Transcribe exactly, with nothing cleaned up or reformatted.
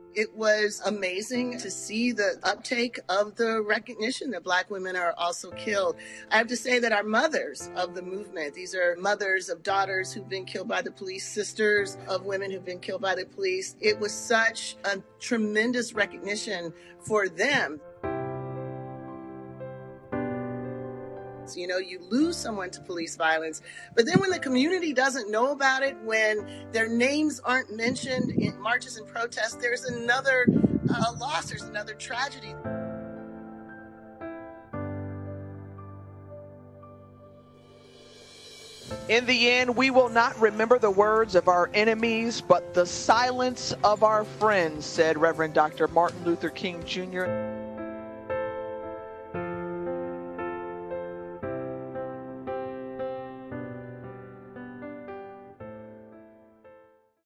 It was amazing to see the uptake of the recognition that Black women are also killed. I have to say that our mothers of the movement, these are mothers of daughters who've been killed by the police, sisters of women who've been killed by the police. It was such a tremendous recognition for them. You know, you lose someone to police violence, but then when the community doesn't know about it, when their names aren't mentioned in marches and protests, there's another uh, loss, there's another tragedy. In the end, we will not remember the words of our enemies, but the silence of our friends, said Reverend Doctor Martin Luther King Junior